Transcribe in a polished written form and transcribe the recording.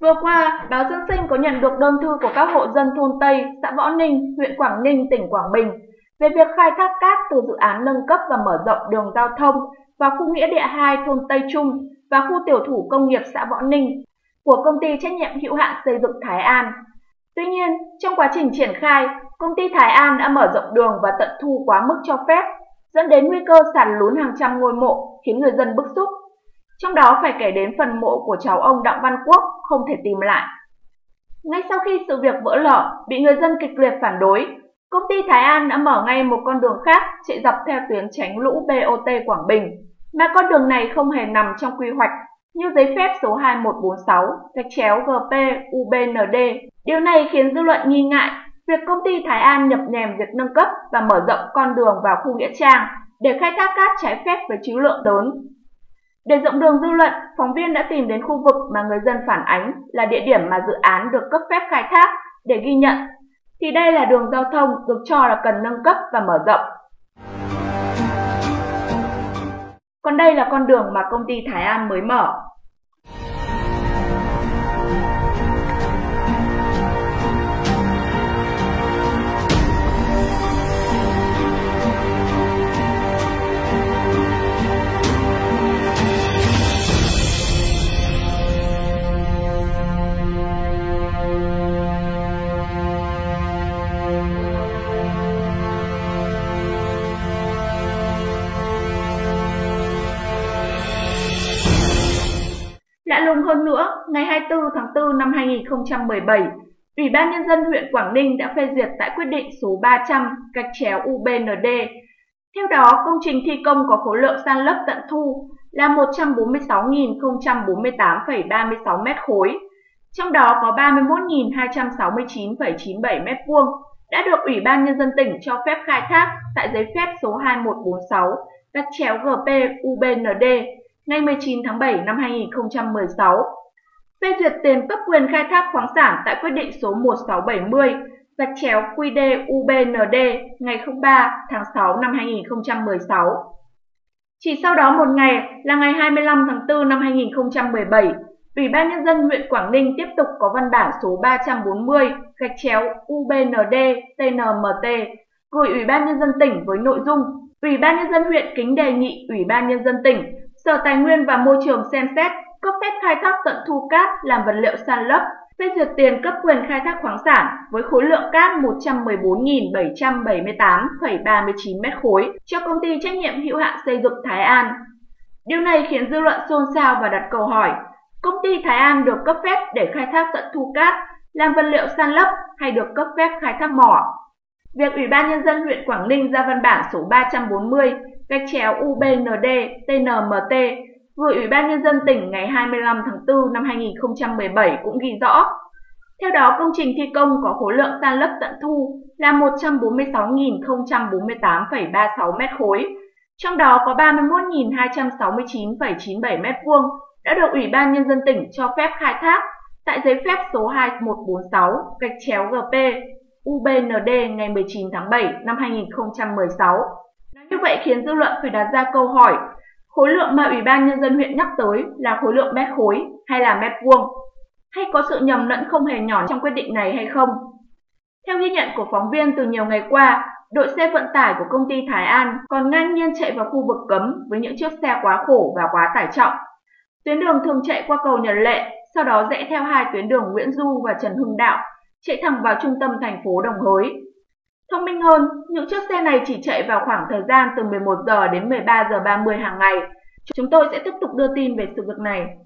Vừa qua, báo Dân Sinh có nhận được đơn thư của các hộ dân thôn Tây, xã Võ Ninh, huyện Quảng Ninh, tỉnh Quảng Bình về việc khai thác cát từ dự án nâng cấp và mở rộng đường giao thông vào khu nghĩa địa 2 thôn Tây Trung và khu tiểu thủ công nghiệp xã Võ Ninh của công ty trách nhiệm hữu hạn xây dựng Thái An. Tuy nhiên, trong quá trình triển khai, công ty Thái An đã mở rộng đường và tận thu quá mức cho phép, dẫn đến nguy cơ sạt lún hàng trăm ngôi mộ, khiến người dân bức xúc. Trong đó phải kể đến phần mộ của cháu ông Đặng Văn Quốc không thể tìm lại. Ngay sau khi sự việc vỡ lở, bị người dân kịch liệt phản đối, công ty Thái An đã mở ngay một con đường khác chạy dọc theo tuyến tránh lũ BOT Quảng Bình, mà con đường này không hề nằm trong quy hoạch như giấy phép số 2146/GP-UBND. Điều này khiến dư luận nghi ngại việc công ty Thái An nhập nhèm việc nâng cấp và mở rộng con đường vào khu nghĩa trang để khai thác cát trái phép với trữ lượng lớn. Để rộng đường dư luận, phóng viên đã tìm đến khu vực mà người dân phản ánh là địa điểm mà dự án được cấp phép khai thác để ghi nhận. Thì đây là đường giao thông được cho là cần nâng cấp và mở rộng. Còn đây là con đường mà công ty Thái An mới mở. Lạ lùng hơn nữa, ngày 24 tháng 4 năm 2017, Ủy ban Nhân dân huyện Quảng Ninh đã phê duyệt tại quyết định số 300/UBND. Theo đó, công trình thi công có khối lượng san lấp tận thu là 146.048,36 m3, trong đó có 31.269,97 m2 đã được Ủy ban Nhân dân tỉnh cho phép khai thác tại giấy phép số 2146/GP-UBND ngày 19 tháng 7 năm 2016, phê duyệt tiền cấp quyền khai thác khoáng sản tại quyết định số 1670/QĐ-UBND ngày 03 tháng 6 năm 2016. Chỉ sau đó một ngày là ngày 25 tháng 4 năm 2017, Ủy ban Nhân dân huyện Quảng Ninh tiếp tục có văn bản số 340/UBND-TNMT gửi Ủy ban Nhân dân tỉnh với nội dung Ủy ban Nhân dân huyện kính đề nghị Ủy ban Nhân dân tỉnh, Sở Tài nguyên và Môi trường xem xét cấp phép khai thác tận thu cát làm vật liệu san lấp, phê duyệt tiền cấp quyền khai thác khoáng sản với khối lượng cát 114.778,39 m3 cho công ty trách nhiệm hữu hạn xây dựng Thái An. Điều này khiến dư luận xôn xao và đặt câu hỏi, công ty Thái An được cấp phép để khai thác tận thu cát làm vật liệu san lấp hay được cấp phép khai thác mỏ? Việc Ủy ban Nhân dân huyện Quảng Ninh ra văn bản số 340/UBND-TNMT gửi Ủy ban Nhân dân tỉnh ngày 25 tháng 4 năm 2017 cũng ghi rõ. Theo đó, công trình thi công có khối lượng san lấp tận thu là 146.048,36 m3, trong đó có 31.269,97 m2 đã được Ủy ban Nhân dân tỉnh cho phép khai thác tại giấy phép số 2146/GP-UBND ngày 19 tháng 7 năm 2016. Như vậy khiến dư luận phải đặt ra câu hỏi, khối lượng mà Ủy ban Nhân dân huyện nhắc tới là khối lượng mét khối hay là mét vuông? Hay có sự nhầm lẫn không hề nhỏ trong quyết định này hay không? Theo ghi nhận của phóng viên từ nhiều ngày qua, đội xe vận tải của công ty Thái An còn ngang nhiên chạy vào khu vực cấm với những chiếc xe quá khổ và quá tải trọng. Tuyến đường thường chạy qua cầu Nhật Lệ, sau đó rẽ theo hai tuyến đường Nguyễn Du và Trần Hưng Đạo, chạy thẳng vào trung tâm thành phố Đồng Hới. Thông minh hơn, những chiếc xe này chỉ chạy vào khoảng thời gian từ 11 giờ đến 13 giờ 30 hàng ngày. Chúng tôi sẽ tiếp tục đưa tin về sự việc này.